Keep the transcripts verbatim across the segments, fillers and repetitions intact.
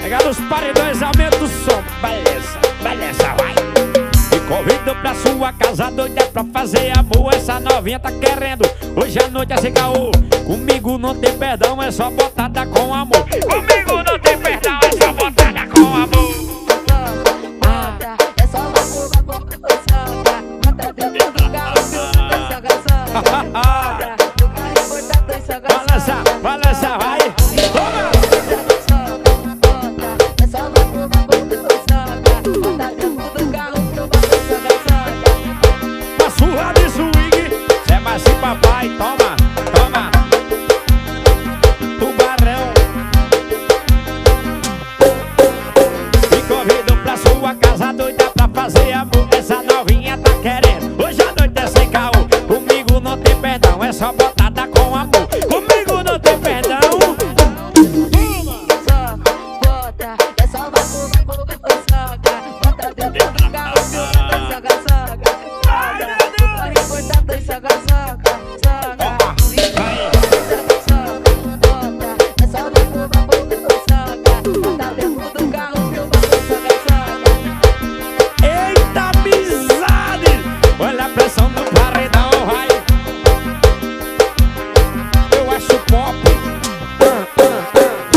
Chega nos paredões, aumenta o som. Beleza, beleza, vai. Me convido pra sua casa doida pra fazer amor. Essa novinha tá querendo hoje à noite é sem caô. Comigo não tem perdão, é só botada com amor. Comigo não tem perdão, é só botada com amor. É só uma curva com soca. Bota dentro do carro, soca, soca. O carro importado e soca, soca. Balança, balança, vai. Toma! É só uma curva com soca. Bota dentro do carro, soca, soca. Uma surra de swing, cê é mais assim, papai. Toma, toma. Tubarão. Me convido pra sua casa doida pra fazer amor. Essa novinha tá querendo hoje à noite é sem caô. Comigo não tem perdão, é só botada com amor. Comigo não tem perdão. Soca, bota. É só uma curva com soca. Bota dentro do carro, soca, soca. O carro importado e soca, soca, soca. É só uma curva com soca. Bota dentro do carro, soca, soca. Eita, amizade! Olha a pressão do paredão, vai. Eu acho pop. Ah, ah,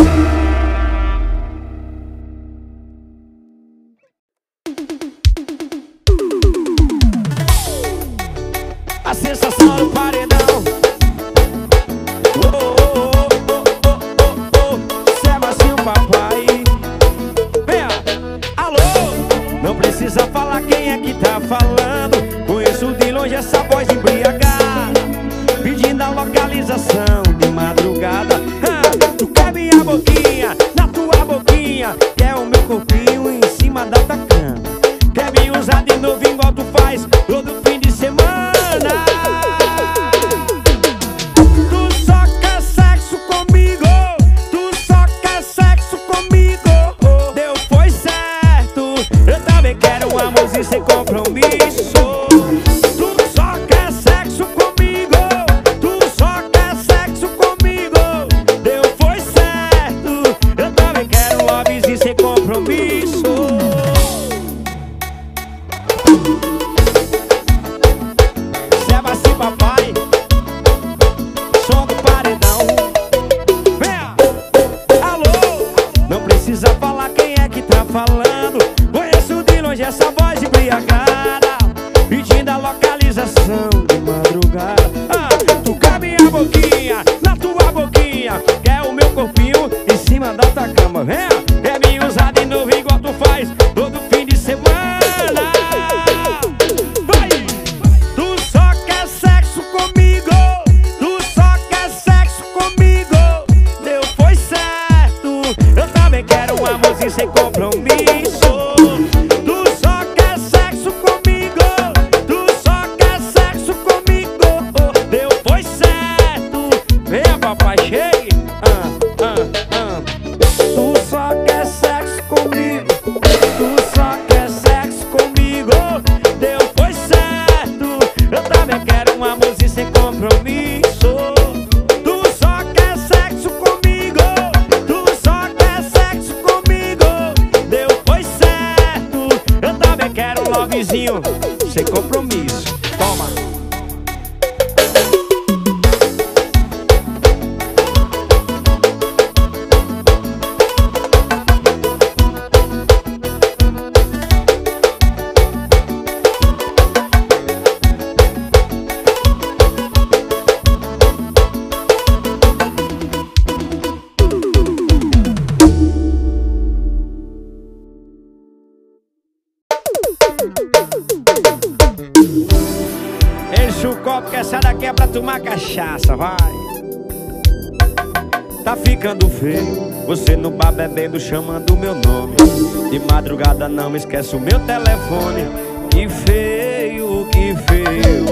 ah. A sensação do paredão. Oh, oh, oh, oh, oh, oh, oh. Cê é macio, papai. Venha, alô. Não precisa falar quem é que tá falando. Conheço de longe essa voz embriagada, pedindo a localização de madrugada. Ah, tu quer minha boquinha, na tua boquinha. Quer o meu corpinho em cima da tua cama. Quer me usar de novo igual tu faz todo fim de semana. Tu só quer sexo comigo. Tu só quer sexo comigo. Deu, foi certo. Eu também quero um amorzinho sem compromisso. Tu só quer sexo comigo. Tu só quer sexo comigo. Deu, foi certo. Eu também quero um lovezinho sem compromisso. Cê é macio, papai. Som do paredão. Venha! Alô! Não precisa falar quem é que tá falando. Conheço de longe essa voz embriagada, pedindo a localização de madrugada. Ah, tu quer minha boquinha, na tua boquinha. Quer o meu corpinho em cima da tua cama. Venha! Quer me usar de novo igual tu faz todo fim de semana. Vai! Tu só quer sexo comigo. Tu só quer sexo comigo. Deu, foi certo. Eu também quero um amorzinho sem compromisso. Tu só quer sexo comigo. Tu só quer sexo comigo. Deu, foi certo. Venha, papai, chegue. Ah, ah, ah. Tu só quer sexo comigo. Tu só quer sexo comigo. Deu, foi certo. Eu também quero um amorzinho sem compromisso. Tu só quer sexo comigo. Tu só quer sexo comigo. Deu, foi certo. Eu também quero um lovezinho sem compromisso. Toma. Enche o copo que essa daqui é pra tomar cachaça, vai. Tá ficando feio, você no bar bebendo, chamando o meu nome. De madrugada não esquece o meu telefone. Que feio, que feio.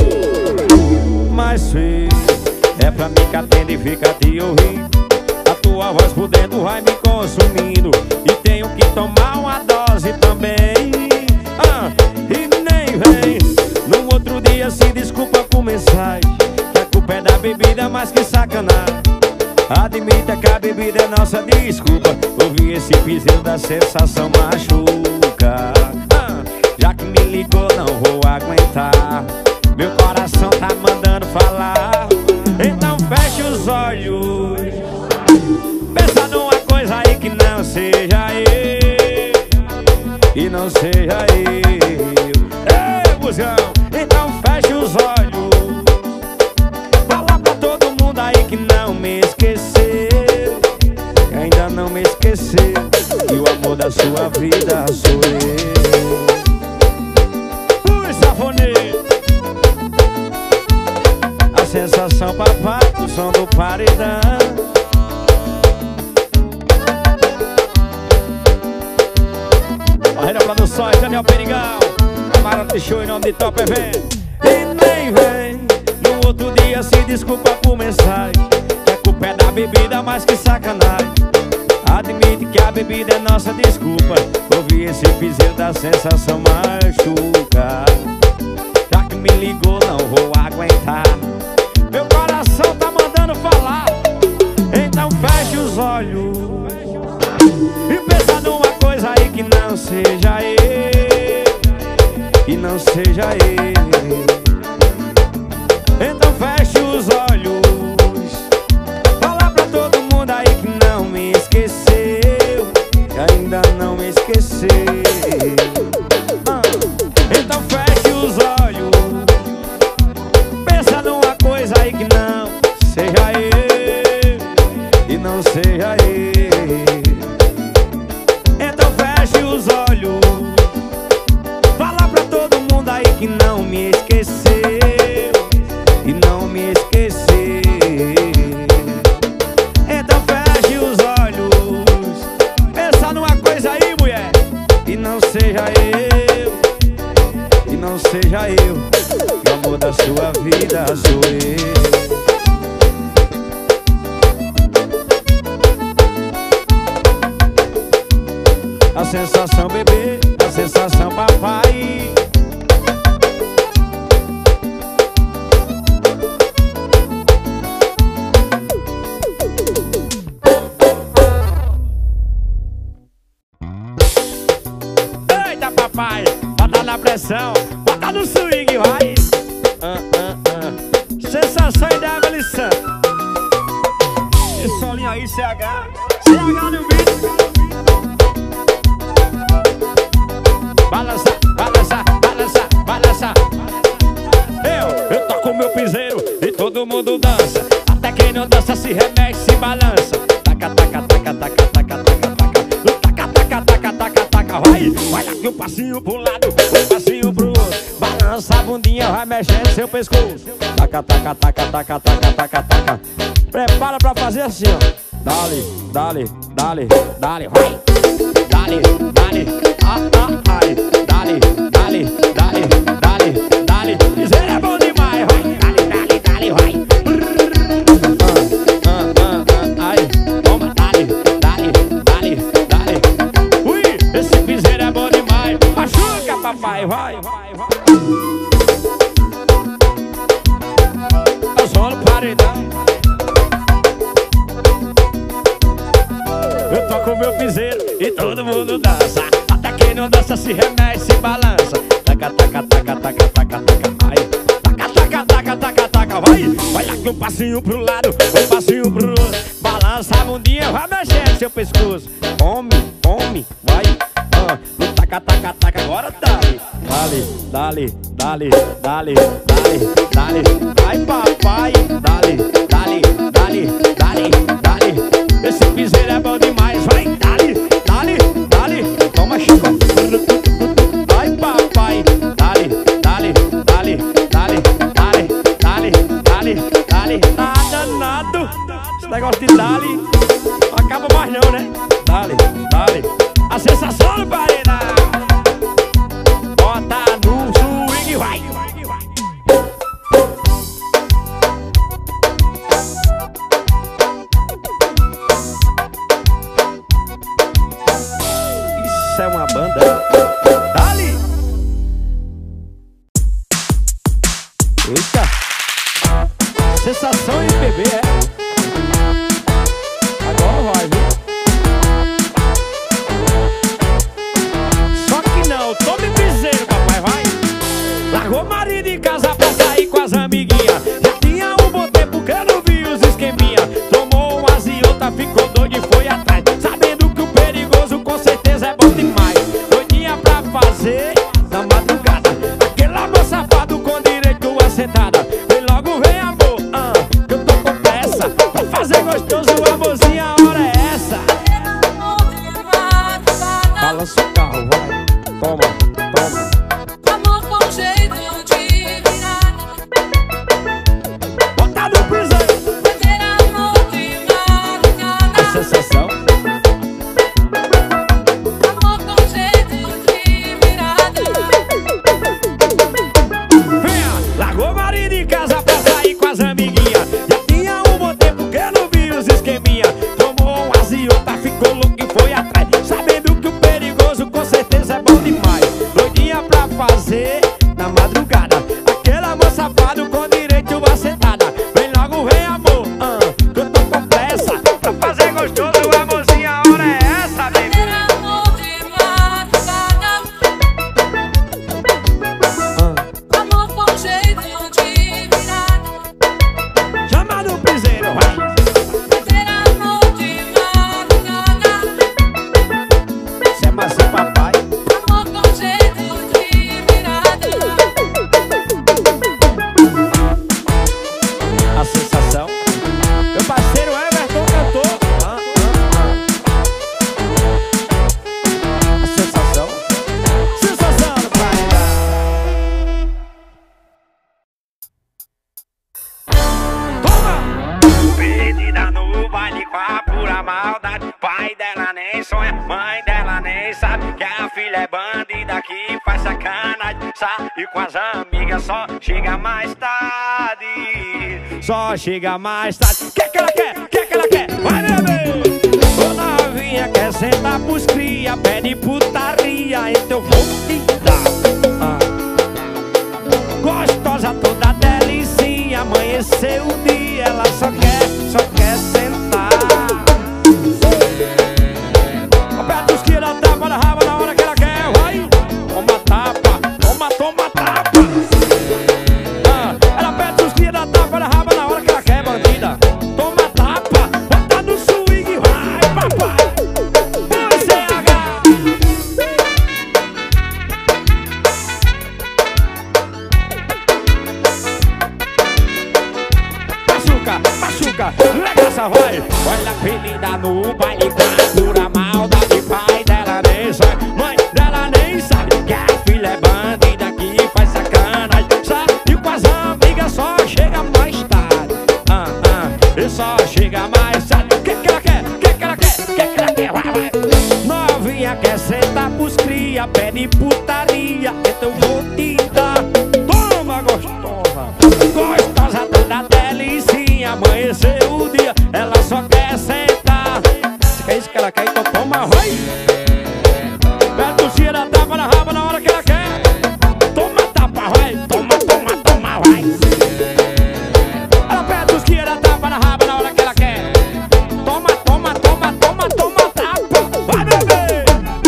Mas feio é pra mim que atende e fica te ouvindo. A tua voz por dentro vai me consumindo. E tenho que tomar uma dose também. Ah, e nem vem. No outro dia se desculpa por mensagem, que a culpa é da bebida, mas que sacanagem. Admita que a bebida é nossa desculpa. Ouvir esse piseiro da sensação machuca. ah, Já que me ligou não vou aguentar. Meu coração tá mandando falar. Então feche os olhos. Pensa numa coisa aí que não seja eu. E não seja eu. Ei, busão. Então feche os olhos. Fala pra todo mundo aí que não me esqueceu. Que ainda não me esqueceu. E o amor da sua vida sou eu. Ui, safoneiro. A sensação papai, o som do paredão. Barreira Produções, Daniel Perigão. Camarada Show em nome de Top Event. E nem vem no outro dia se desculpa por mensagem. Que a culpa é da bebida, mais que sacanagem. Admite que a bebida é nossa desculpa. Ouvir esse piseiro da sensação machuca. Já que me ligou não vou aguentar. Meu coração tá mandando falar. Então feche os olhos e pensa numa coisa aí que não seja eu. E não seja eu. Então feche os olhos. Fala pra todo mundo aí que não me esqueceu. Que ainda não me esqueceu. ah. Então feche os olhos. Pensa numa coisa aí que não seja eu. E não seja eu. Então feche os olhos. Fala pra todo mundo aí que não me esqueceu. E não me esqueceu. Então feche os olhos. Pensa numa coisa aí, mulher. E não seja eu. E não seja eu. O amor da sua vida sou eu. A sensação bebê, a sensação papai. Eita papai, bota na pressão, bota no swing, vai. ah, ah, ah. Sensação e da lição. Esse solinho aí, C H C H no vídeo. Balança, balança, balança, balança. Eu, eu toco meu piseiro e todo mundo dança. Até quem não dança se remexe, se balança. Taca, taca, taca, taca, taca, taca, taca. Taca, taca, taca, taca, taca. Vai, vai aqui um passinho pro lado, um passinho pro outro. Balança a bundinha, vai mexendo seu pescoço. Taca, taca, taca, taca, taca, taca, taca. Prepara pra fazer assim, ó. Dale, dale, dale, dale, vai. Dale, dale, ah, ah, ai. Dale, dale, dale, dale, dale. Piseiro é bom demais, vai. Dale, dale, dale, vai. Ah, ah, ah, ah, ai. Toma, dale, dale, dale, dale. Ui, esse piseiro é bom demais. Machuca, papai, vai, vai, vai. É o som do paredão. Eu toco meu piseiro e todo mundo dança. Até quem não dança se remexe, se balança. Taca, taca, taca, taca, taca, taca, vai. Taca, taca, taca, taca, taca, vai. Vai aqui um passinho pro lado, um passinho pro outro. Balança a bundinha, vai mexendo seu pescoço. Come, come, vai. Ah, no taca, taca, taca, agora dale. Dale, dale, dale, dale, dale, dale. Vai papai, dale, dale, dale, dale, dale. Esse piseiro é bom demais, vai, dale, dale, dale. Toma, Chico. Vai, papai, dale, dale, dale, dale, dale, dale, dale, dale. Nada, nada. Esse negócio de dale não acaba mais não, né? Dale, dale. A sensação do paredão. Bota no swing, vai. Isso é uma banda. Dali! Eita! Sensação M P B, é? Mãe dela nem sabe que a filha é bandida, que faz sacanagem, sai com as amigas, só chega mais tarde. Só chega mais tarde. Que que ela quer? Que que ela quer? Vai, bebê! Ô novinha quer sentar pros cria, pede putaria, então eu vou te dar. Ah. Gostosa toda delicinha, amanheceu o dia, ela só quer, só quer sentar. Aperta os quilos, tapa na raba na hora que ela quer, vai. Toma tapa, toma, toma tapa. Ah, ela aperta os quilos, tapa na raba na hora que ela quer, bandida. Toma tapa, bota no swing, vai, papai. Vai, C H. Machuca, machuca, regaça, vai. Olha a avenida no baile, pura maldade, pai dela nem sabe, mãe dela nem sabe que a filha é bandida, que faz sacanagem, sai com as amigas, só chega mais tarde. Ah, ah, e só chega mais tarde. O que que ela quer? O que que ela quer? O que que ela quer? Vai, vai. Novinha quer sentar pros cria, pede putaria, então eu vou te dar. Toma, gostosa, gostosa toda delicinha, amanheceu o dia, ela só quer sentar. Se é isso que ela quer, então toma, vai. Pega o tira, tapa na raba na hora que ela quer. Toma tapa, vai. Toma, toma, toma, vai. Ela pega os tira, tapa na raba na hora que ela quer. Toma, toma, toma, toma, toma tapa. Vai, bebê.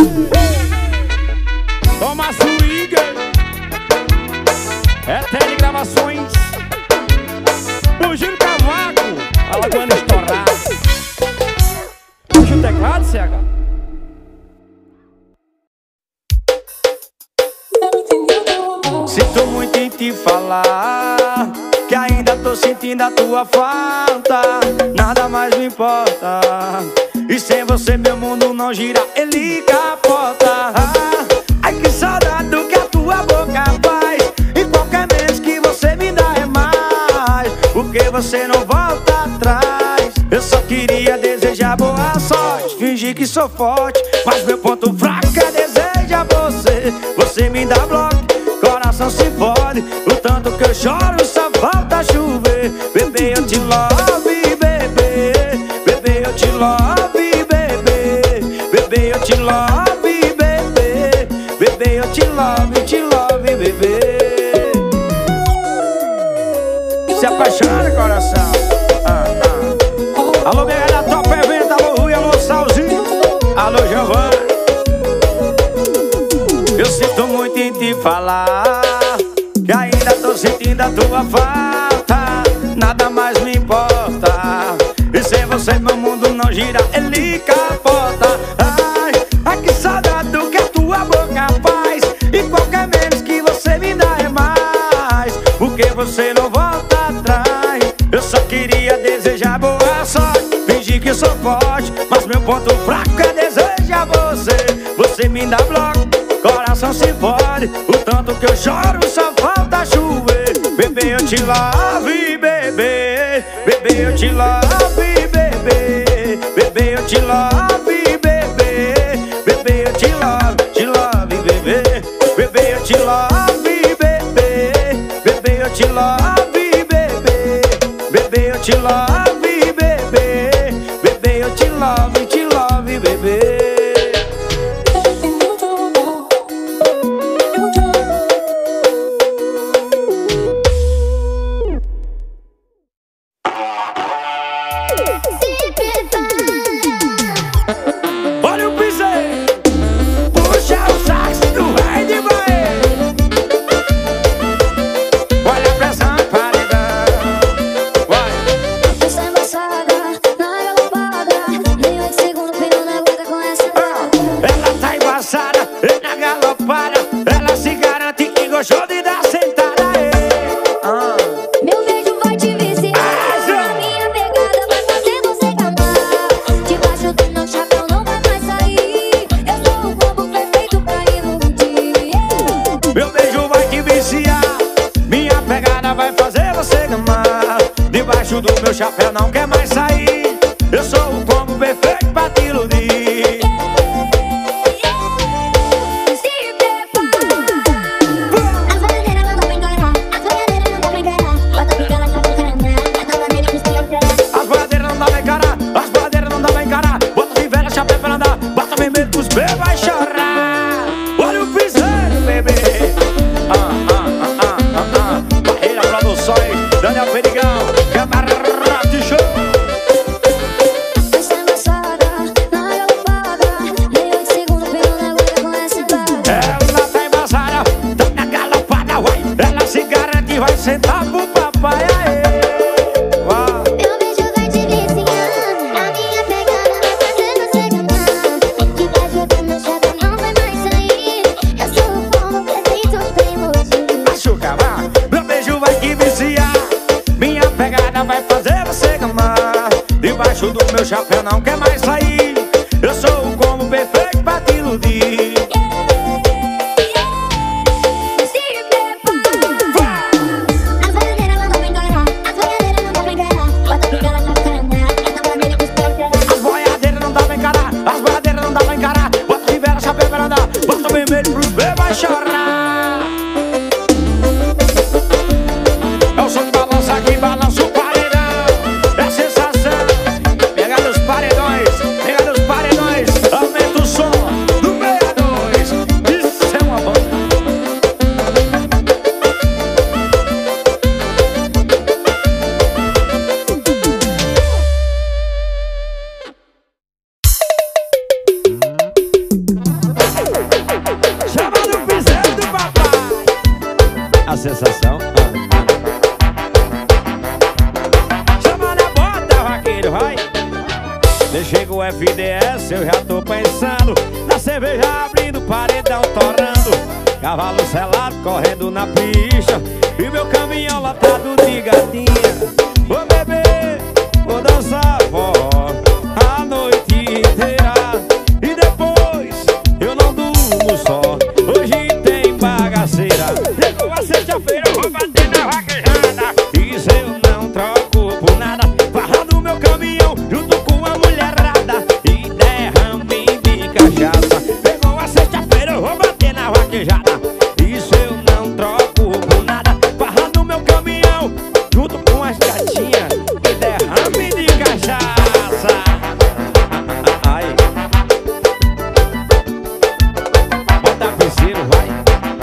Toma swing. É telegravações. O Giro Cavaco, Alagoana estourada. Puxa o teclado, C H. Sinto muito em te falar que ainda tô sentindo a tua falta. Nada mais me importa, e sem você meu mundo não gira, ele capota. Ah, ai que saudade do que a tua boca faz, e qualquer mês que você me dá é mais, porque você não volta atrás. Eu só queria desejar boa sorte, fingir que sou forte, mas meu ponto fraco é desejar você. Você me dá bloco, coração se fode, o tanto que eu choro só falta chover. Bebê, eu te love, bebê. Bebê, eu te love, bebê. Bebê, eu te love, bebê. Bebê, eu te love, te love, bebê. Se apaixona, coração. Ah, ah. Alô, minha galera, Top Evento, alô Rui, alô Salzinho, alô Giovanni. Eu sinto muito em te falar que ainda tô sentindo a tua falta. Nada mais me importa, e sem você meu mundo não gira, ele capota. Ai, ai que saudade do que a tua boca faz, e qualquer menos que você me dá é mais, porque você não volta atrás. Eu só queria desejar boa sorte, fingir que sou forte, mas meu ponto fraco é desejar você. Você me dá bloco, coração se fode, o tanto que eu choro só falta chover. Bebê, eu te love, bebê. Bebê, eu te love, bebê. Bebê, eu te love, bebê. Bebê, eu te love, te love, bebê. Bebê, eu te love, bebê. Bebê, eu te love, bebê. Bebê, eu te love, bebê. Bebê, eu te love, te love, bebê. Do meu chapéu não quer mais sair, eu sou o combo perfeito pra te iludir. debaixo do meu chapéu não quer mais sair. Eu sou o combo perfeito pra te iludir. As boiadeiras não dá pra encarar, as boiadeiras não dá pra encarar. Bota Rivera, chapéu pra andar, bota o vermelho pros bebês vai chorar. É o som que balança aqui, balança o paredão. É a sensação, pega nos paredões, pega nos paredões. Aumenta o som do meia dois. Isso é uma banda. Chama do piseiro do papai. A sensação. Chama na bota, vaqueiro, vai. Chega o F D S, eu já tô pensando na cerveja abrindo, paredão torrando, cavalo selado correndo na pista e meu caminhão lotado de gatinha. Vou beber, vou dançar forró a noite inteira e depois eu não durmo só. Hoje tem bagaceira. Chegou a sexta-feira, eu vou bater na vaquejada. Isso eu não troco por nada. Farra no meu caminhão junto com a mulherada e derrame de cachaça. Chegou a sexta-feira, eu vou bater na vaquejada. Isso eu não troco por nada. Farra no meu caminhão junto com as gatinhas e derrame de cachaça. Ai. Bota piseiro, vai.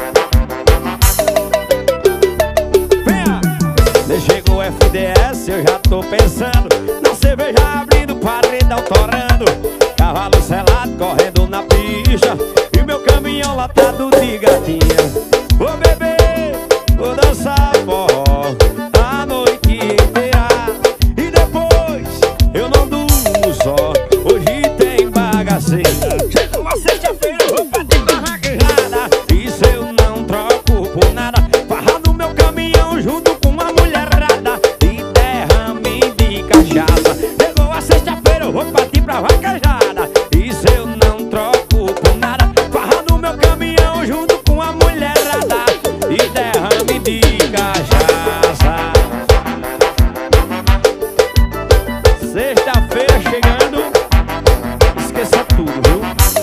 Venha. Chegou o F D S, eu já tô pensando na cerveja abrindo, paredão torrando, cavalo selado correndo na pista e meu caminhão lotado de gatinha. Vou beber, vou dançar forró a noite inteira e depois eu não durmo só. Hoje tem bagaceira. Chegou a sexta-feira, eu vou bater na vaquejada. Isso eu não troco por nada. Farra no meu caminhão junto com a mulherada e derrame de cachaça. Chegou a sexta-feira, eu vou partir pra vaquejada. Isso eu não troco por nada. Farra no meu caminhão junto com a mulherada e derrame de cachaça. Sexta-feira chegando, esqueça tudo, viu?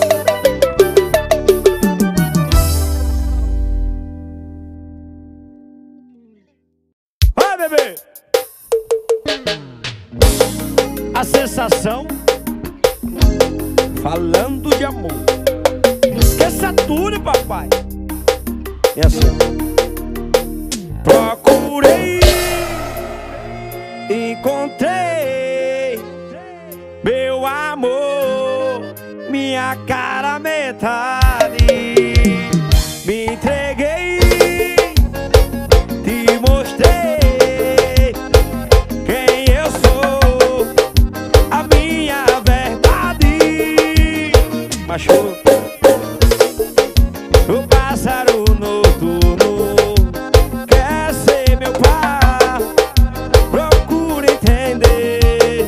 Vai, bebê! A sensação falando de amor. Esqueça tudo, papai. É assim. Procurei, encontrei meu amor, minha cara metade. Me entreguei, te mostrei quem eu sou, a minha verdade. Machuca o pássaro noturno, quer ser meu par, procura entender.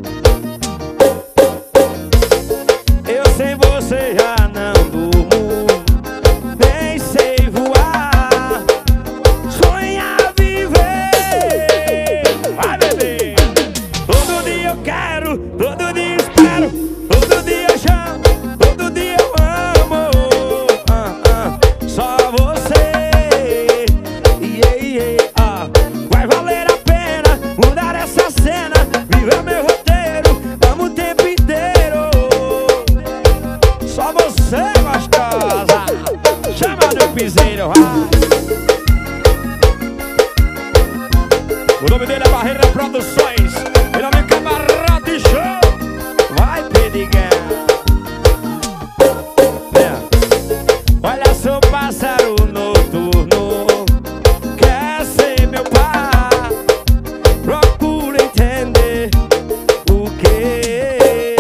Eu sem você já não durmo, nem sei voar, sonhar viver. Vai, bebê! Todo dia eu quero, todo dia espero, todo dia eu chamo, todo dia eu amo. Ah, ah, só você. Yeah, yeah, ah. Vai valer a pena mudar essa cena, viver meu roteiro, amo o tempo inteiro. Só você, gostosa. Chama do piseiro, vai. O nome dele é Barreira Produções. Meu nome é Camarada e Show. Vai, Pedigão. Olha só o pássaro noturno, quer ser meu par, procura entender o que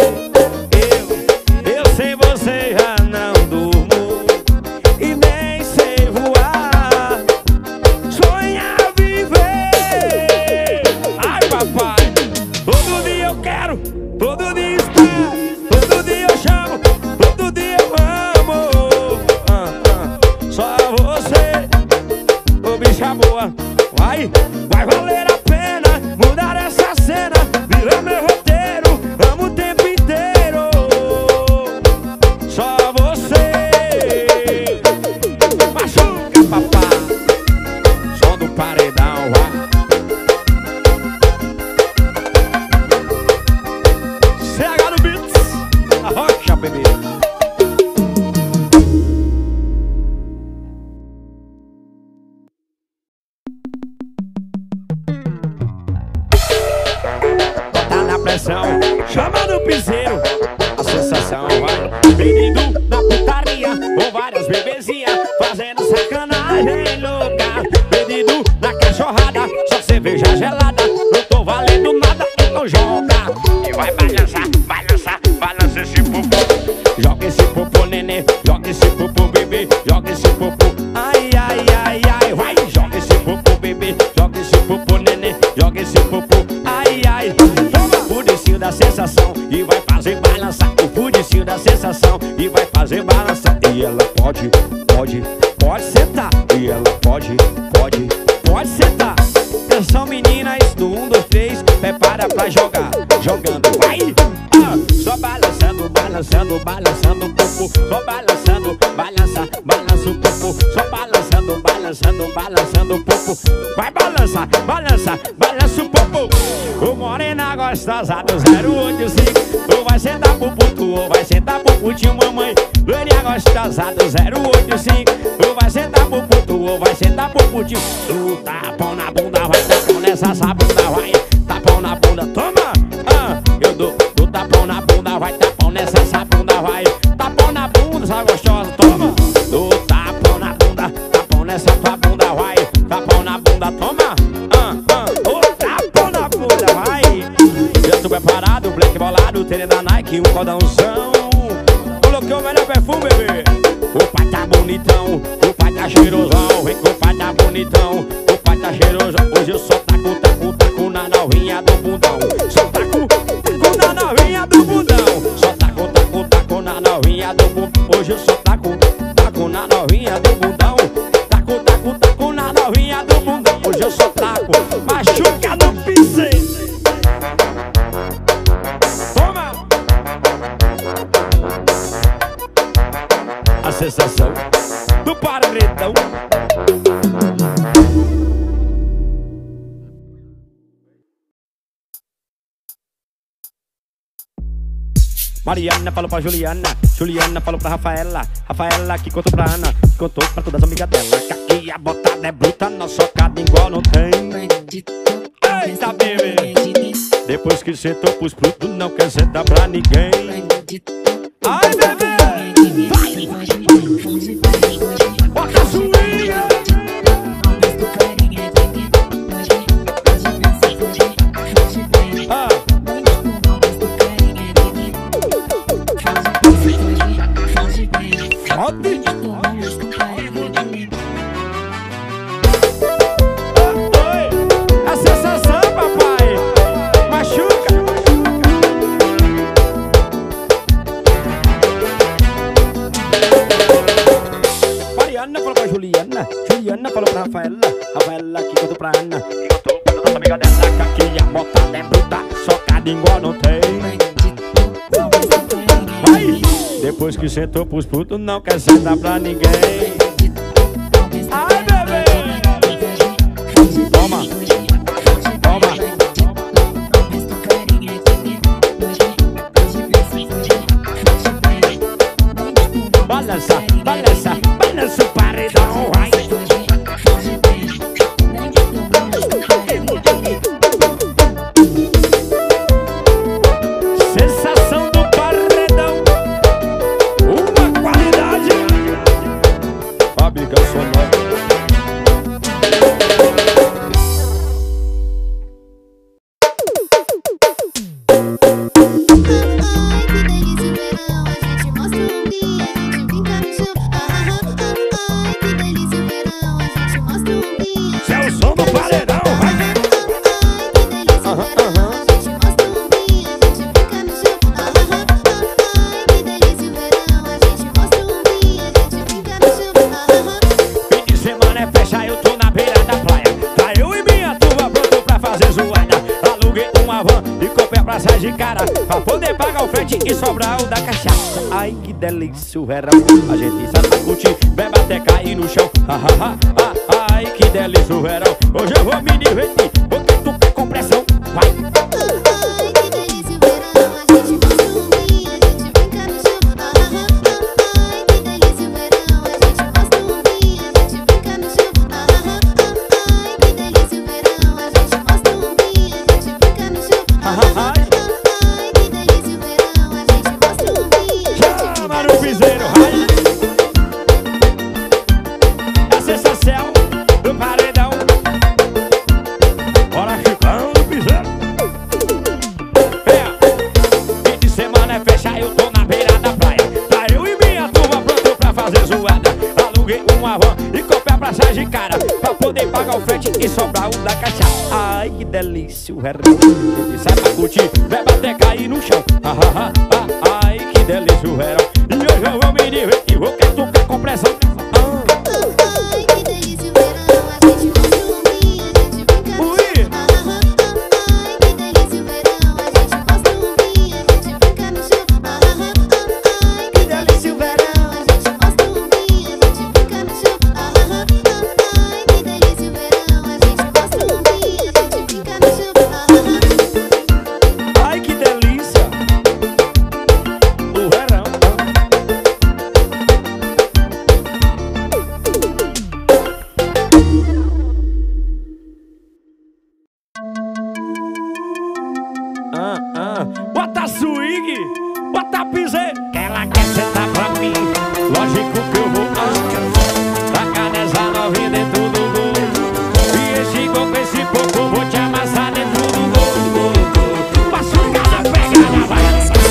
eu, eu sem você já não durmo e nem sei voar. eu quero, todo dia espero, todo dia eu chamo, todo dia eu amo. ah, ah. Só você, ô bicha boa. Vai, vai valer a pena mudar essa cena, virar meu roteiro, amo o tempo inteiro. Só você. Machuca, papá. Som do paredão, vai. C H no Beats, a rocha, bebê. Tá na pressão, chama no piseiro, a sensação vai. Menino na putaria, com várias bebezinhas, fazendo sacanagem louca. Menino na cachorrada, só cerveja gelada, não tô valendo nada, então joga. E vai balançar, balançar, balança esse popô. Joga esse popô, neném, joga esse popô, bebê, joga esse popô. Ai, ai, ai, ai, vai. Joga esse popô, bebê, joga esse popô, neném, joga esse popô. Ai, ai, toma o fudicinho da sensação e vai fazer balançar. O fudicinho da sensação e vai fazer balançar. E ela pode, pode, pode sentar. E ela pode, pode, pode sentar. Atenção meninas, do um, dois, três, prepara pra jogar. Jogando, vai! Ah, só balançando, balançando, balançando o popô. Só balançando, balança, balança o popô. Só balançando, balançando, balançando o popô. Vai balança, balança, balança o popô. O morena gostosa do zero oito cinco. Tu vai sentar pro puto ou vai sentar pro putinho, mamãe. Loirinha gostosa do zero oito cinco. Tu vai sentar pro puto ou vai sentar pro putinho. Tu tapão na bunda, vai tapão nessa bunda, vai. Tapão na bunda, toma! Ah, eu dou, dou tapão na bunda, vai tapão nessa bunda, vai. Tapão na bunda, essa gostosa, toma! Dou tapão na bunda, tapão nessa tua bunda, vai. Tapão na bunda, toma! Ah, ah, dou tapão na bunda, vai. Já tô preparado, black bolado, tênis da Nike, um cordãozão. Coloquei o melhor perfume, bebê. O pai tá bonitão, o pai tá cheirosão. Vem que o pai tá bonitão, o pai tá cheirosão. Hoje eu só taco, taco, taco na novinha do bundão. Só taco, taco na novinha do bundão. Só taco, taco, taco na novinha do bundão. Hoje eu só taco, taco na novinha do bundão. Taco, taco, taco na novinha do bundão. Hoje eu só taco, machuca no pincel. Toma! A sensação do paredão. Mariana falou pra Juliana, Juliana falou pra Rafaela, Rafaela que contou pra Ana, que contou pra todas as amigas dela. Que aqui a botada é bruta, na socada igual não tem. Eita, bebê! Depois que sentou pros brutos, não quer sentar pra ninguém. Ai, bebê! Vai! Bota a suinha! Ah! Fode! A sensação, papai! Machuca! Mariana falou pra Juliana, Juliana falou pra Rafaela, Rafaela que contou pra Ana, que contou pra toda amiga dela. Que aqui a botada é bruta, socada igual não tem. Vai! Depois que sentou pros putos, não quer sentar pra ninguém. Ai, bebê! Toma! Toma! Balança, balança, balança o paredão, vai! Sensação do paredão, uma qualidade. Fábrica sonora. pra sair de cara, pra poder pagar o frete e sobrar o da cachaça. Ai, que delícia o verão, a gente só tá curtindo, bebe até cair no chão. Ah, ah, ah, ah, ai, que delícia o verão, hoje eu vou me divertir, porque tu quer com pressão. Vai! Ai, que delícia o verão, a gente gosta do vinho, a gente brinca no chão. Ai, que delícia o verão, a gente gosta do vinho, a gente brinca no chão. Ai, que delícia o verão, a gente gosta do vinho, a gente brinca no chão. Ai, que delícia o verão, a gente gosta do vinho, a gente brinca no chão. Chama no piseiro, vai! É a sensação do paredão. Bora chicão no piseiro. Venha, fim de semana é fechar, eu tô na beira da praia. Tá eu e minha turma pronto pra fazer zoada. Aluguei uma van e comprei pra sair de cara, pra poder pagar o frete e sobrar o da cachaça. Ai, que delícia o verão, ele sai pra curtir, bebe até cair no chão. Ah, ah, ah, ah, ai, que delícia o verão, e hoje eu vou me divertir, vou quer tu quer com pressão. Ai, que delícia o verão, a gente gosta do vinho, a gente brinca no chão. Ai, que delícia o verão, a gente gosta do vinho, a gente brinca no chão. Ai, que delícia o verão, a gente gosta do vinho, a gente brinca no chão. Ai, que delícia o verão, a gente gosta do vinho, a gente brinca no chão. Ai, que delícia o verão. Ah, ah, bota swing, bota piseiro, que ela quer sentar pra mim. Lógico que eu vou, ah, tacar nessa novinha dentro do gol. E esse gol com esse pouco eu vou te amassar dentro do gol. Passa o cara, pega, vai.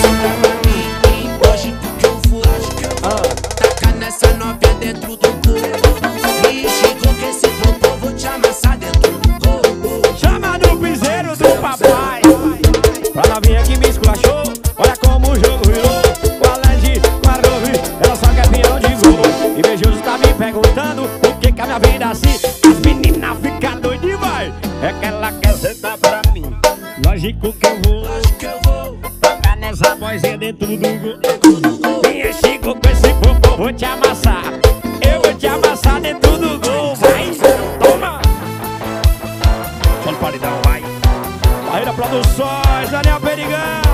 Lógico que eu vou, tacar nessa novinha dentro do gol. E chegou que esse pouco eu vou te amassar dentro do gol. Chama no piseiro do papai, pra novinha que me esculachou. Olha como o jogo virou, com a Led, com a Rove, ela só quer pinhão de gol. Invejoso tá me perguntando por que que a minha vida é assim. As meninas ficam doidas e vai, é que ela quer sentar pra mim. Lógico que eu vou, Lógico que eu vou, tocar nessa vozinha dentro do gol. E esse gol com esse povo eu vou te amassar, eu vou te amassar dentro do gol. Vai, toma! Só no paredão, vai. Barreira Produções, Daniel Perigão.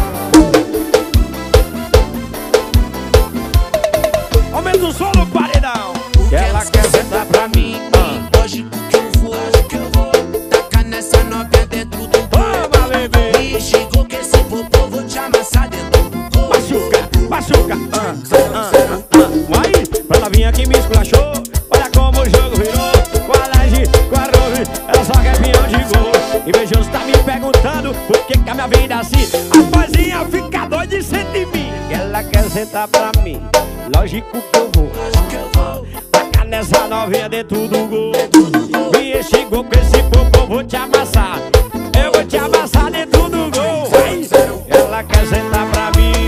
Aumenta o som no paredão. porque ela quer sentar pra mim. Lógico que eu vou, lógico que eu vou, tacar nessa novinha dentro do gol. Toma, bebê. E chegou que esse pouco eu vou te amassar dentro do gol. Machuca, machuca. Ah, ah, ah, ah. Vai, pra novinha que me esculachou. Olha como o jogo virou, com a Led, com a Rove, ela só quer pinhão de gol. Invejoso tá me perguntando por que que a minha vida é assim. A vozinha fica doida e sente em mim, que ela quer sentar pra mim. Lógico que eu vou, Lógico que eu vou, tacar nessa novinha dentro do gol. E esse gol com esse povo eu vou te amassar, eu vou te amassar dentro do gol. Vai, ela quer sentar pra mim.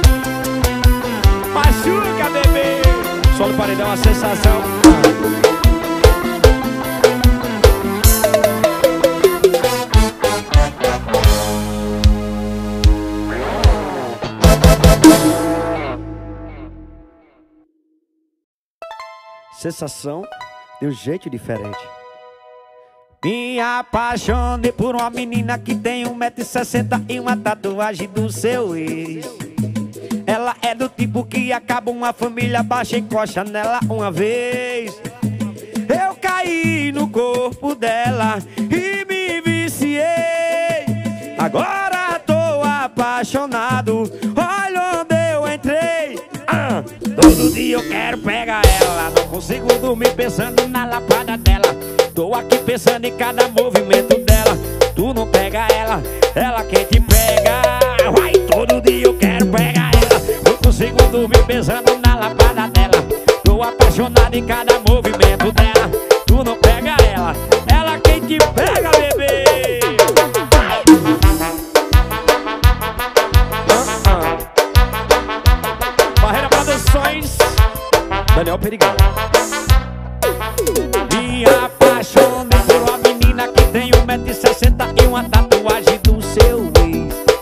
Machuca, bebê. Só no paredão a sensação. Sensação de um jeito diferente. Me apaixonei por uma menina que tem um metro e sessenta e uma tatuagem do seu ex. Ela é do tipo que acaba uma família, baixa e encosta nela uma vez. Eu caí no corpo dela e me viciei. Agora tô apaixonado, olha onde eu entrei. Ah, todo dia eu quero pegar ela, não consigo dormir pensando na lapada dela. Tô aqui pensando em cada movimento dela. Tu não pega ela, ela quem te pega. Vai, todo dia eu quero pegar ela, não consigo dormir pensando na lapada dela. Tô apaixonado em cada movimento dela. Tu não pega ela, ela quem te pega, bebê. Barreira Produções, Daniel Perigão. Me apaixonei por uma menina que tem um metro e sessenta e uma tatuagem do seu ex.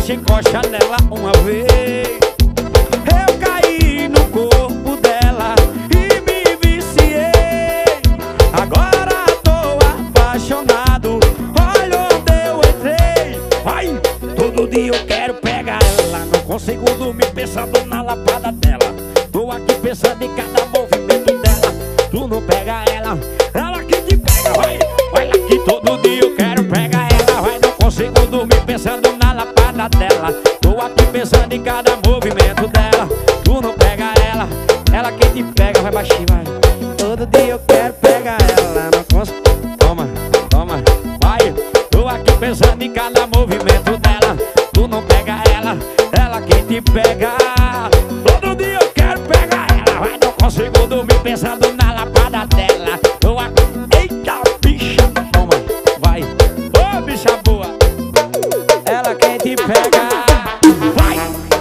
encosta, encosta nela uma vez. Eu caí no corpo dela e me viciei. Agora tô apaixonado, olha onde eu entrei. Vai, todo dia eu quero pegar ela, não consigo dormir pensando na lapada dela. Tô aqui pensando em cada movimento dela. Tu não pega ela, ela que te pega. Vai, olha aqui, todo dia eu quero pegar ela. Vai, não consigo dormir pensando na lapada dela. Tô aqui pensando em cada movimento dela. Tu não pega ela, ela que te pega. Vai baixinho, vai. Todo dia eu quero pegar ela, não consigo. Toma, toma, vai. Tô aqui pensando em cada movimento dela. Tu não pega ela, ela que te pega. Todo dia eu quero pegar ela. Vai, não consigo dormir pensando na lapada dela. Tô aqui, eita bicha, toma, vai. Ô bicha boa, ela que te pega. Vai.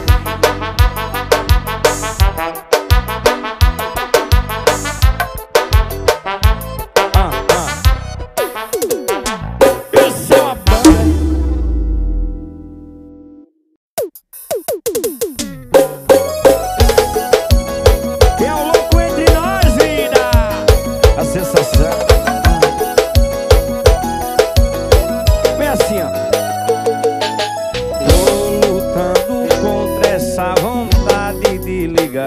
Ah, ah. Isso é uma banda. Quem é o louco entre nós, vida? A sensação. Vem assim, ó. Tô lutando contra essa vontade de ligar.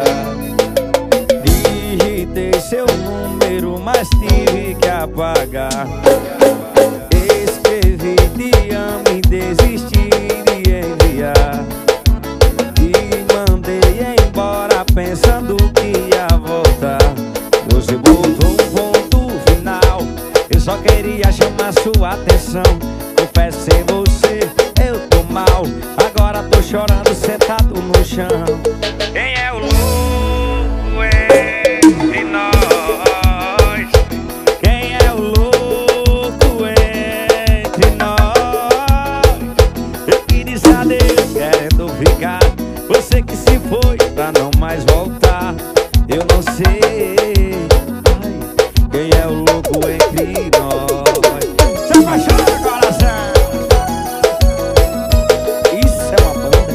Digitei seu número, mas tive que apagar. Escrevi te amo e desisti de enviar. E mandei embora pensando que ia voltar. Você botou um ponto final, eu só queria chamar sua atenção. Confesso em você, eu tô mal. Agora tô chorando sentado no chão. Quem é o louco entre nós? Quem é o louco entre nós? Eu quis adeus querendo ficar. Você que se foi pra não mais voltar. Eu não sei. Ai, quem é o louco entre nós? Se apaixona, coração. Isso é uma banda.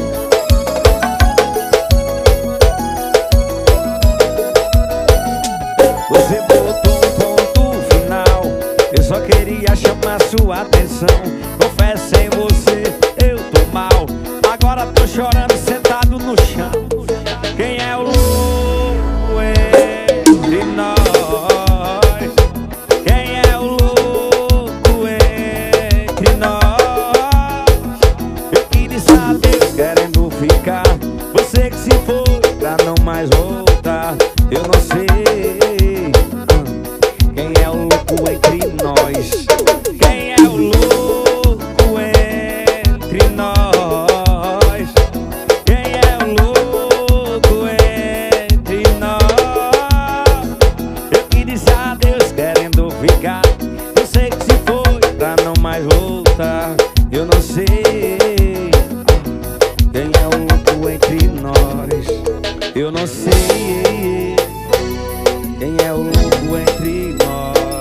Você botou um ponto final, eu só queria chamar sua atenção. Confesso em você, eu tô mal. Agora tô chorando sentado no chão. Quem é o louco entre nós? Quem é o louco entre nós? Eu quis adeus querendo ficar. Você que se foi pra não mais voltar. Eu não sei. Quem é o louco entre nós? Quem é o louco entre nós? Quem é o louco entre nós? Eu quis adeus querendo ficar. Você que se foi pra não mais voltar. Eu não sei. Quem é o louco entre nós? Eu não sei. Quem é o louco entre nós?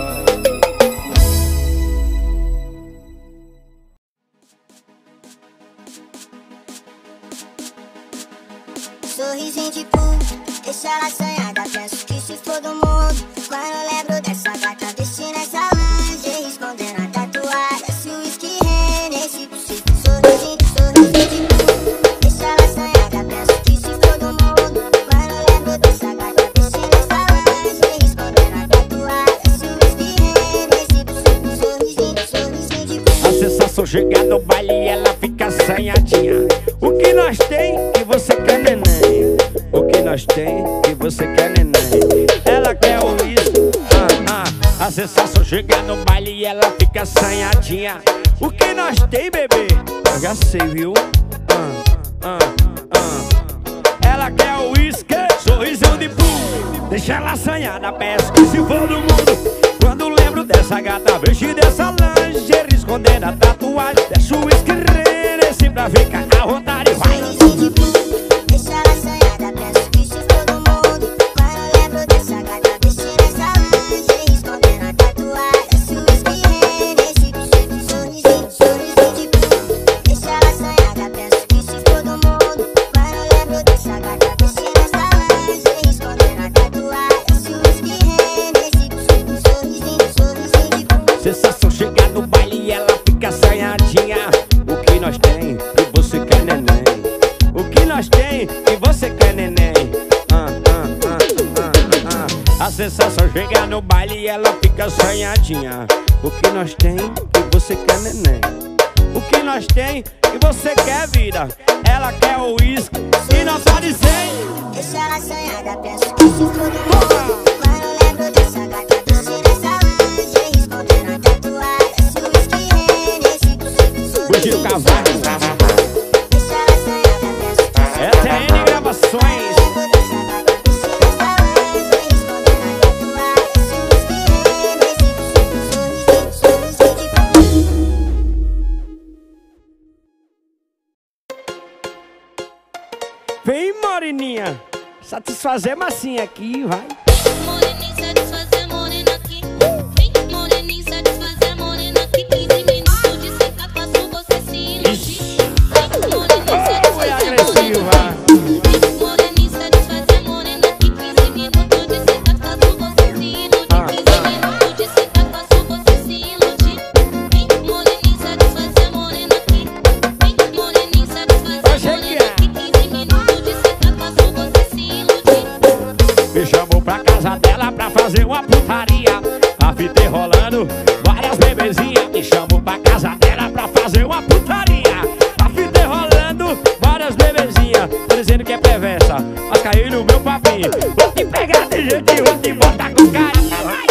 Sorrisinho de pulo, deixa ela sonhada, penso que se for do mundo. Quando eu lembro dessa gata, vestindo essa lingerie, escondendo a tatuagem, se o whisky nesse possível. Sorrisinho, sorrisinho de pulo, deixa ela sonhada, penso que se for do mundo. Quando eu lembro dessa gata, vestindo essa lingerie, escondendo a tatuagem, se o whisky nesse possível. Sorrisinho, sorrisinho de pulo. A sensação chega no baile e ela fica assanhadinha. O que nós tem que você quer, neném? O que nós tem que você quer, neném? Ela quer o uísque, ah, ah. A sensação chega no baile e ela fica assanhadinha. O que nós tem, bebê? Eu já sei, viu? Ah, ah, ah. Ela quer o uísque, sorrisão de pulo. Deixa ela assanhada, peço que se for do mundo. Quando lembro dessa gata, vestida dessa lingerie, escondendo a tatuagem, deixa o uísque nesse pra ficar à vontade, vai. Sorrisinho de pulo, deixa ela sonhada, penso que se for do mundo. Quando eu lembro dessa gata, vestindo essa lingerie, escondendo a tatuagem, se o whisky nesse possível. Sorrisinho, sorrisinho de pulo, deixa ela sonhada, penso que fica assanhadinha. O que nós tem e você quer neném? O que nós tem e você quer neném? Ah, ah, ah, ah, ah. A sensação chega no baile e ela fica assanhadinha. O que nós tem e você quer neném? O que nós tem e você quer vida? Ela quer o uísque e não pode ser. Deixa ela assanhada, penso que se for do mundo. Mano, lembro dessa gata do Cinesalange, escondendo a tatuagem, se o whisky Hennessy, possível Fugir o cavalo. Deixa ela assanhada, penso que se for Essa é N Gravações. lembro dessa gata do Cinesalange, escondendo a tatuagem, se o whisky Hennessy, possível sorrisinho, sorrisinho de Vem, moreninha, satisfazer massinha aqui, vai. Moreninha, satisfazer morena aqui. Vem, moreninha, satisfazer morena aqui. quinze minutos de seca, faço você se iludir. Vem, moreninha, Foi satisfazer agressiva. morena aqui. Vem, moreninha, satisfazer morena aqui. quinze minutos de seca, faço você se iludir. quinze minutos de seca, faço você se iludir. Vem, moreninha, satisfazer morena aqui. Vem, moreninha, satisfazer morena aqui. quinze minutos de seca, faço você se iludir. Me chamou pra casa dela pra fazer uma putaria. A fita rolando, várias bebezinhas. Me chamou pra casa dela pra fazer uma putaria. A fita rolando, várias bebezinhas. Tô dizendo que é perversa, mas caiu no meu papinho. Vou te pegar de jeito e vou te botar com carinho. Vai.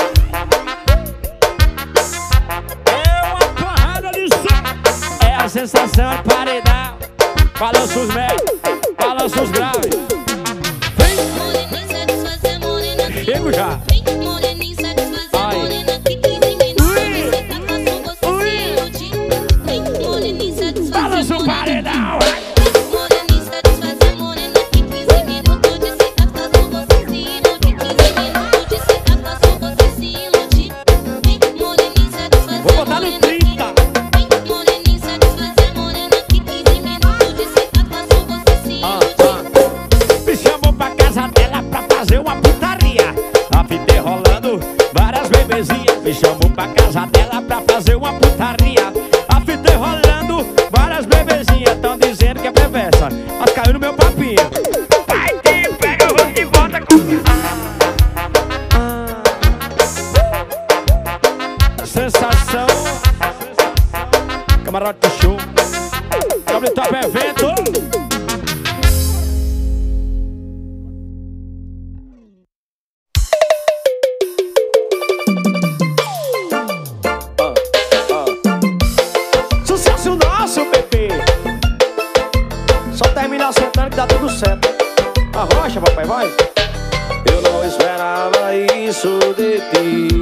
É uma porrada de som. É a sensação de paredão. Balança os médios, balança os graves. Moreninha, satisfazer morena aqui. Chego já. Vem, moreninha, satisfazer morena aqui. quinze minutos de seca, faço você se iludir. Vem, moreninha, satisfazer Balança o morena aqui. paredão. Moreninha, satisfazer morena aqui. quinze minutos de seca, faço você se iludir. quinze minutos de seca, faço você se iludir. Vem, moreninha, satisfazer Vou botar no morena aqui. trinta. Vem, moreninha, satisfazer morena aqui. quinze minutos de seca, faço você se Ah, iludir. Me chamou pra casa dela pra fazer uma putaria. A fita rolando, várias bebezinhas. Me chamou pra casa dela pra fazer uma putaria. A fita rolando, várias bebezinhas. Tão dizendo que é perversa, mas caiu no meu papinho. Vai te pega, eu vou te bota com... Ah. Sensação. Camarote show. W Top Evento. Sucesso nosso, bebê. Só terminar sentando que dá tudo certo. Arrocha, papai, vai. Eu não esperava isso de ti.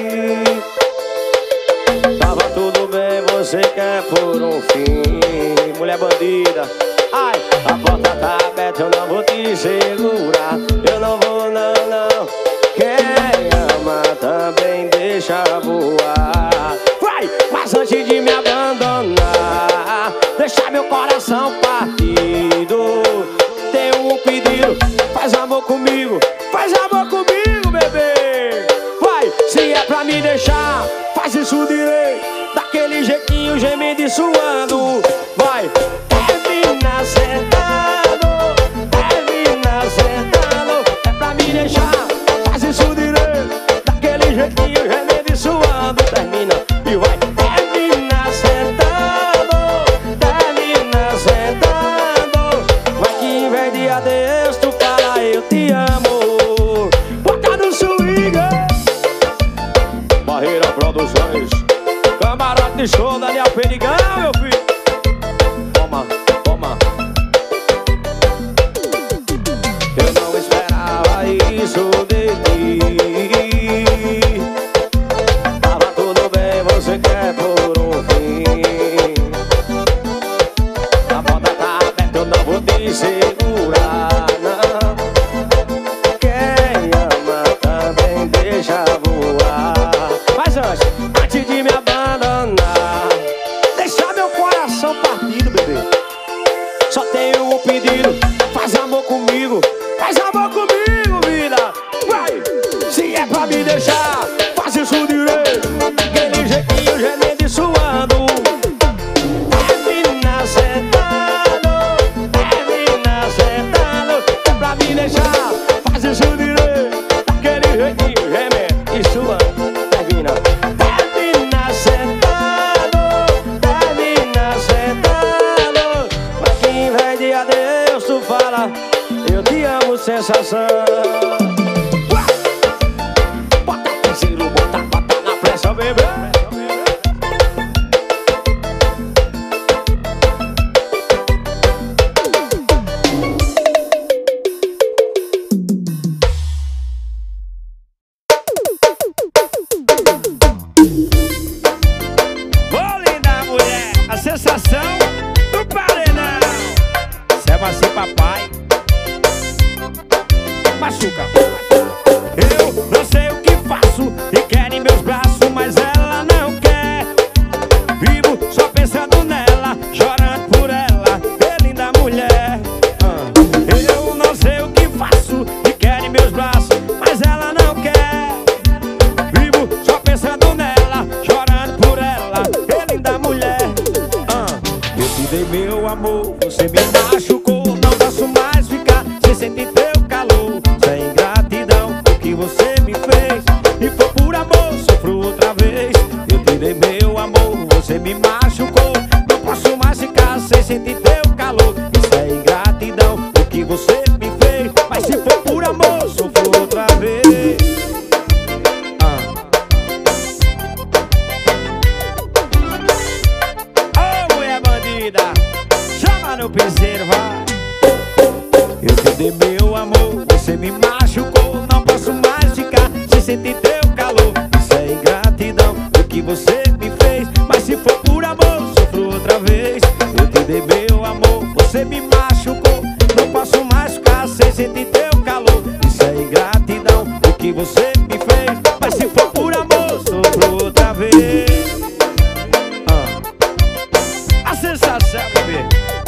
Tava tudo bem, você quer por um fim. Mulher bandida. Ai, a porta tá aberta, eu não vou te segurar. Eu não vou, não, não. Quem ama também deixa voar. Vai, mas antes de me abandonar, deixar meu coração partido, tenho um pedido. Faz amor comigo, faz amor comigo, bebê. Vai, se é pra me deixar, faz isso direito, daquele jeitinho, gemendo e suando. Vai, termina sentado, termina sentado. É pra me deixar, faz isso direito, daquele jeitinho, gemendo e suando. Termina e vai, termina sentado, termina sentado. Vai que em vez de adeus tu fala eu te amo. Bota no swing. Barreira Produções, camarote show, Daniel Perigão, meu filho. Toma, toma. Eu não esperava isso de ti. Tava tudo bem, você quer por um fim. A porta tá aberta, eu não vou te segurar, não. Quem ama também deixa voar. Mas antes, antes de me abandonar, deixar meu coração sensação. Bota piseiro, bota, bota na pressa, bebê. Ô linda mulher, a sensação do paredão. Serva assim, papai. Machuca. Eu não sei o que faço e quero em meus braços, mas ela não quer. Vivo só pensando nela, chorando por ela. Ê, linda mulher. Ah. Eu não sei o que faço e quero em meus braços, mas ela não quer. Vivo só pensando nela, chorando por ela. Ê, linda mulher. Ah. Eu te dei meu amor, você me machucou. Não posso mais ficar sem sentir teu calor. Sem gratidão, o que você me fez. E foi por amor, sofro outra vez. Eu te dei meu amor, você me machucou. Não posso mais ficar sem sentir teu calor. Isso é ingratidão, o que você me fez. Mas se for por amor, sofro outra vez. Ah. Oh, mulher bandida, chama no piseiro, vai. Eu te dei meu amor, você me machucou. Não posso mais ficar sem sentir teu calor. Isso é ingratidão, o que você me fez. Mas se for por amor, sofro outra vez. Eu te dei meu amor, você me machucou. Não posso mais ficar sem sentir teu calor. Isso é ingratidão, o que você me fez. Mas se for por amor, sofro outra vez. Ah. A sensação, bebê.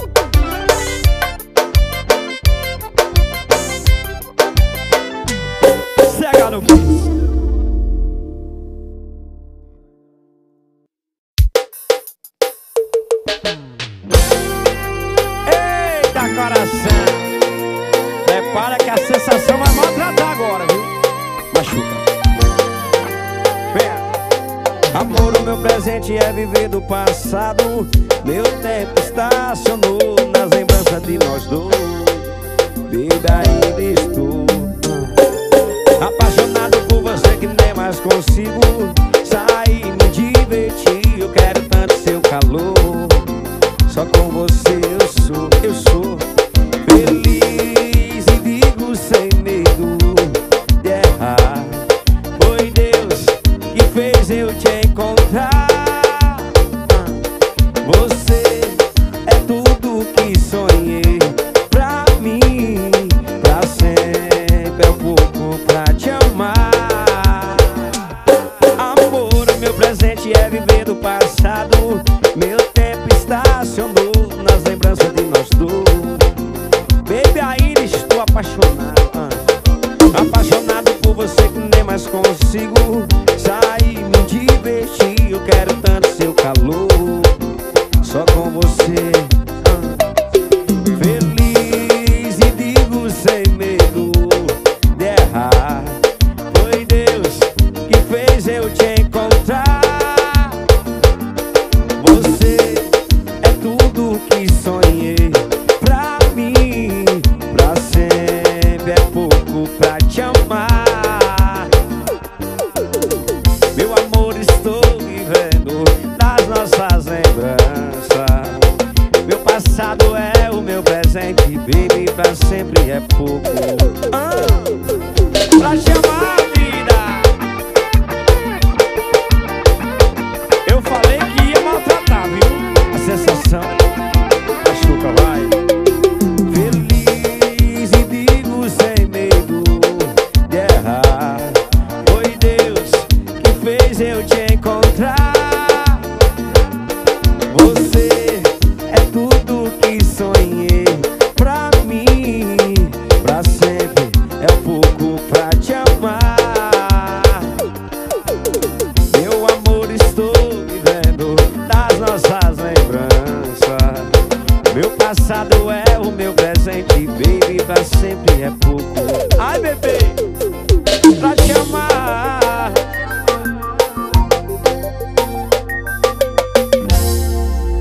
Cega no piso. Eita, coração. Prepara que a sensação vai maltratar agora, viu? Machuca. Pera. Amor, o meu presente é viver do passado. Meu tempo estacionou nas lembranças de nós dois. Vida, ainda estou apaixonado por você que nem mais consigo sair, me divertir. Eu quero tanto seu calor. Só com você eu sou, eu sou feliz e digo sem medo de errar. Foi Deus que fez eu te encontrar. Você é tudo que sonhei pra mim, pra sempre é um pouco pra te amar. Amor, meu presente é viver do passado. Meu tempo estacionou nas lembranças de nós dois. Baby, ainda estou apaixonado, ah. Apaixonado por você que nem mais consigo sair, me divertir. Eu quero tanto seu calor. Só com você, ah. Feliz e digo sem medo de errar. Foi Deus que fez eu te encontrar. Você é tudo que sonhei pra mim, pra sempre é pouco pra te amar. Meu amor, estou vivendo das nossas lembranças. Meu passado é o meu presente, baby, pra sempre é pouco. Ah, pra te amar, vida. Eu falei que ia maltratar, viu? A sensação machuca, vai. Feliz e digo sem medo de errar. Foi Deus que fez eu te encontrar. Você é tudo que sonhei pra mim, pra sempre é pouco pra te amar. Meu amor, estou vivendo das nossas lembranças. Meu passado é o meu presente, baby, pra sempre é pouco. Ai, bebê, pra te amar.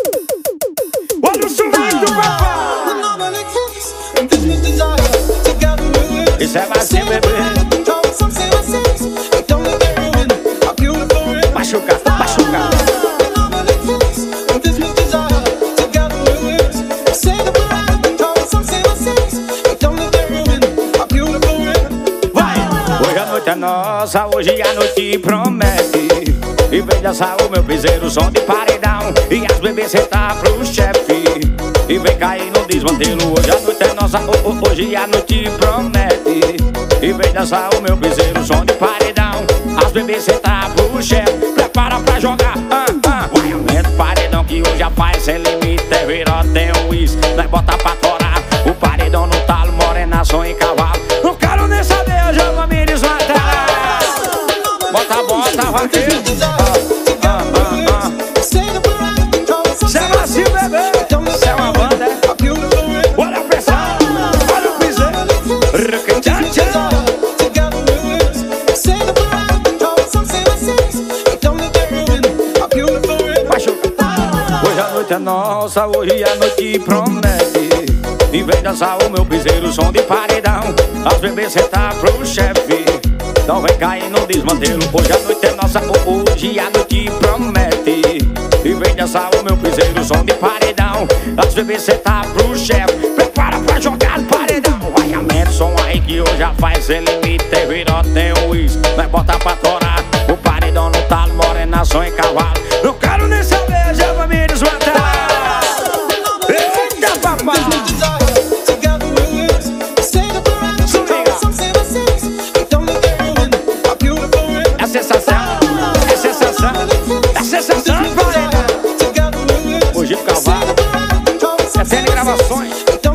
Olha o sorriso do papai. Isso é vazio, bebê. Machuca, machuca. Vai! Hoje a noite é nossa, hoje a noite promete. E vem dançar o meu piseiro, som de paredão. E as bebês sentar pro chefe. E vem cair no desmantelo. Hoje a noite é nossa, oh, oh, hoje a noite promete. E vem dançar o meu piseiro, som de paredão. As bebês sentar pro chefe. Prepara pra jogar, ah, ah. Vai, aumenta o paredão que hoje a paz sem limite. É viró, tem um uísque, nós bota pra torar. O paredão no talo, morena, som em cavalo. Não quero nem saber, eu já vou me desmantelar. Bota, bota, vaqueiro. É nossa, hoje a noite promete. E vem dançar o meu piseiro, som de paredão. As bebês sentar pro chefe. Então vem cair no desmantelo. Hoje a noite é nossa, hoje a noite promete. E vem dançar o meu piseiro, som de paredão. As bebês sentar pro chefe. Prepara pra jogar no paredão. Vai, aumenta o som aí que hoje a faz sem limite. Tem viró, tem o uísque, vai botar pra torar. O paredão no talo, morena, som em cavalo. Não quero nem saber, já vai me desmantelar. Eita, papai! É sensação, é sensação, é sensação, hoje o cavalo é tendo gravações.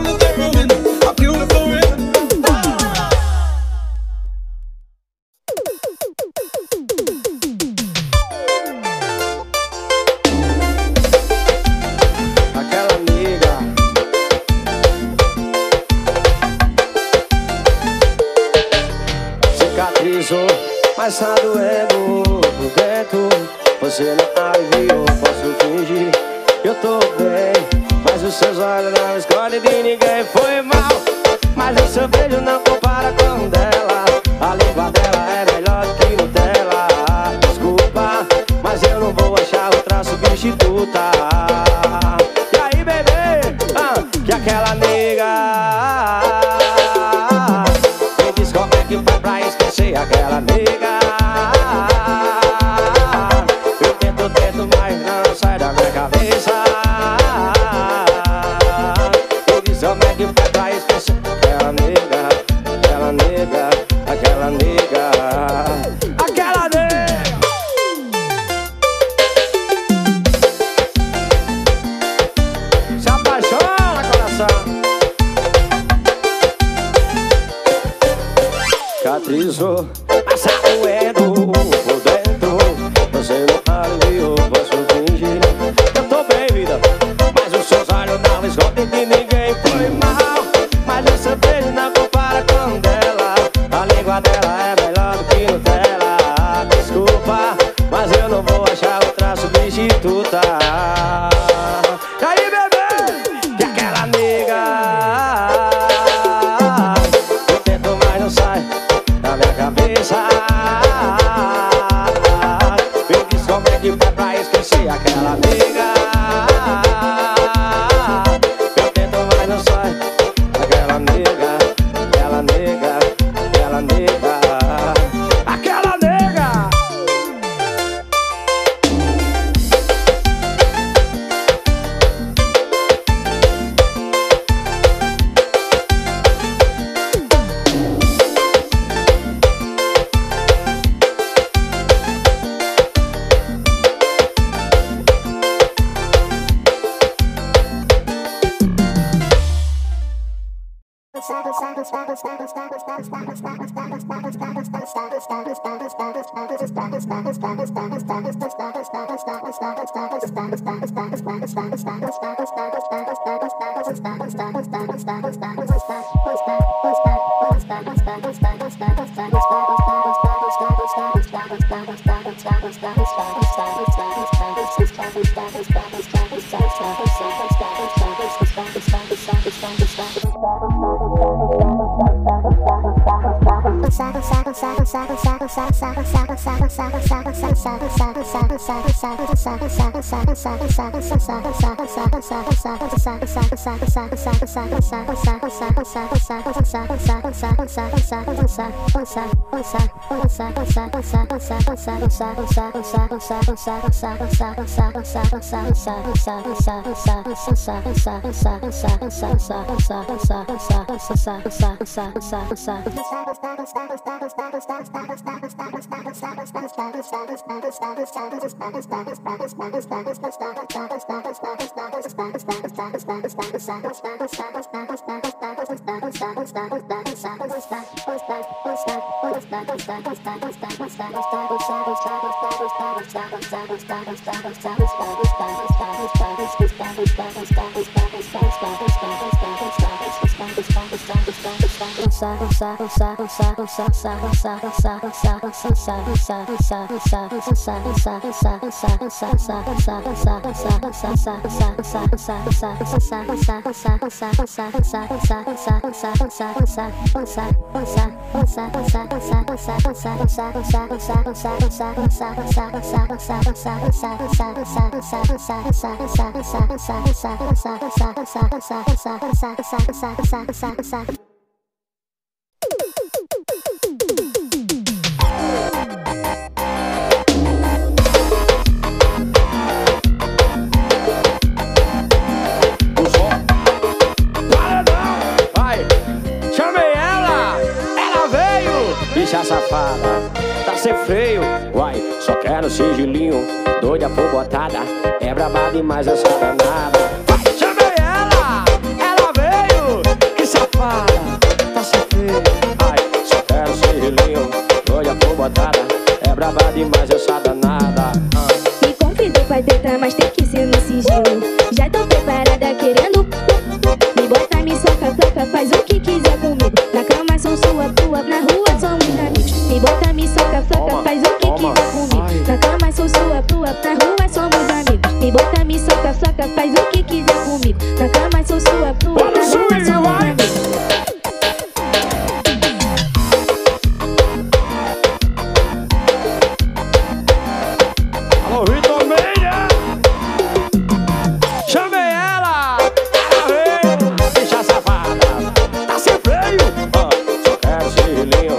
Mas tá doendo por dentro. Você não aliviou, posso fingir que eu tô bem, mas os seus olhos não escolhem de ninguém. Foi mal, mas o seu beijo não compara com o dela. A língua dela é melhor do que Nutella. Desculpa, mas eu não vou achar outra substituta. E aí, bebê, ah, que aquela nega me diz como é que foi pra esquecer aquela nega. Cicatrizou, passa doendo por dentro. Você não aliviou, posso fingir que eu tô bem, vida, mas os seus olhos não escondem de ninguém. Foi mal, mas o seu beijo não compara com o dela. A língua dela é melhor do que Nutella. Desculpa, mas eu não vou achar outra substituta. E aí, bebê, que aquela nega eu tento, mas não sai da minha cabeça. Me diz como é que foi pra esquecer aquela nega. Eu tento, mas não sai. Aquela nega, aquela nega, aquela nega, aquela nega. Bicha safada, tá sem freio, uai, só quero sigilinho. Doida por botada, é braba demais essa danada. Vai, chamei ela, ela veio. Que safada, tá sem freio, ai, só quero sigilinho. Doida por botada, é braba demais essa danada. Me convidou pra deitar, mas tem que ser no sigilo. Já tô preparada querendo. Me bota, me soca, toca, faz o que quiser comigo. Na cama sou sua, tua, na rua somos amigos. Me bota, me soca, toca, faz o que quiser comigo. Na cama sou sua, tua, na rua somos amigos. Me bota, me soca, soca, faz o que quiser comigo. Na cama sou sua, tua, na rua somos amigos. Alô, Vitor Meira! Chamei ela, ela veio. Bicha safada, tá sem freio, ah, só quero sigilinho.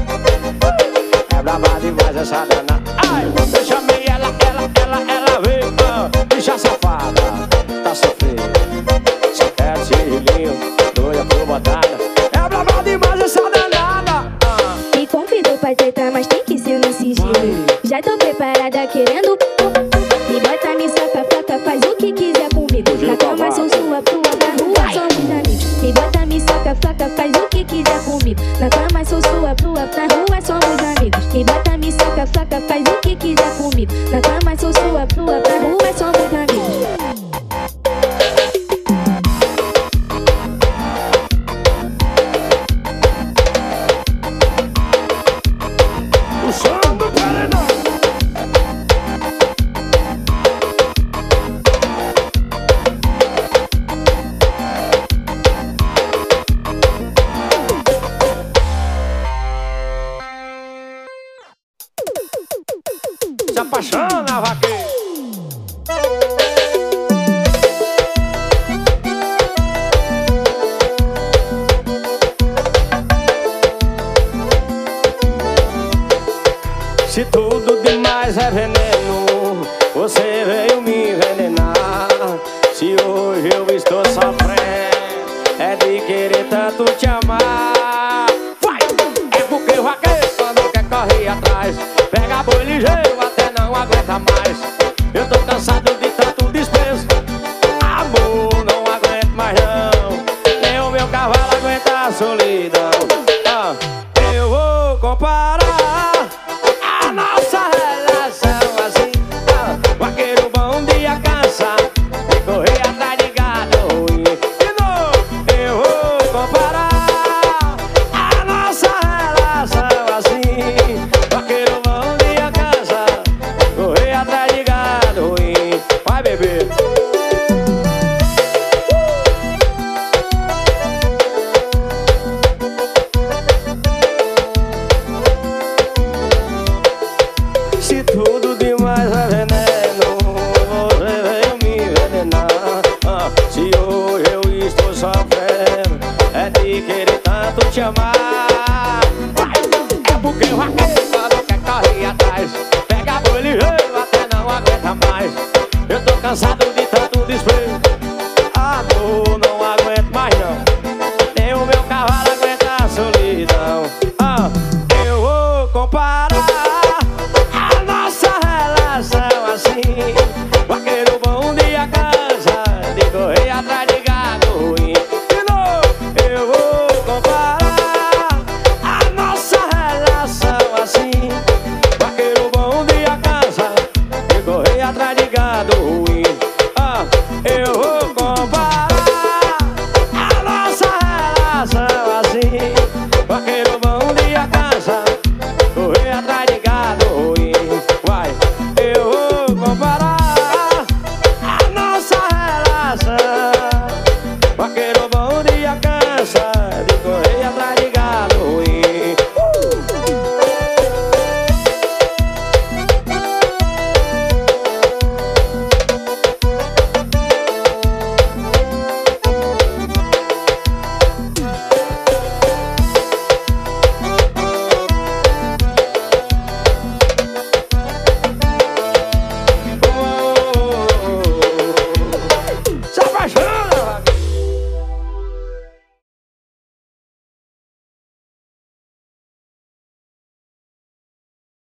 É braba demais essa danada. Ai, eu chamei ela, ela, ela, ela veio, ah, bicha safada, tá sem freio, só quero sigilinho. Doida por botada, é braba demais essa danada. ah. Me convidou pra deitar, mas tem que ser no sigilo. Já tô preparada querendo. Me bota, me soca, foca, faz o que quiser comigo. Na cama sou sua, tua, na rua somos amigos. Me bota, me soca, foca, faz o que quiser comigo. Na cama sou sua, tua, na rua somos amigos. Me bota, me soca, foca, faz o que quiser comigo. Na cama sou sua, tua, na rua somos amigos. O som do paredão. Se apaixona, vaqueiro. Se tudo demais é veneno, você veio me envenenar. Se hoje eu estou sofrendo, é de querer tanto te amar.